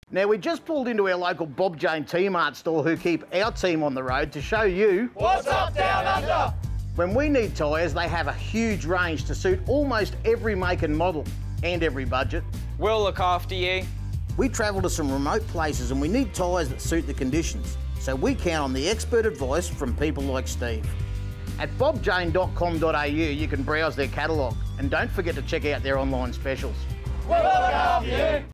Now, we just pulled into our local Jane T-Marts store who keep our team on the road to show you what's up down under. When we need tyres, they have a huge range to suit almost every make and model and every budget. We'll look after you. We travel to some remote places and we need tyres that suit the conditions, so we count on the expert advice from people like Steve. At bobjane.com.au you can browse their catalogue, and don't forget to check out their online specials. We'll look after you.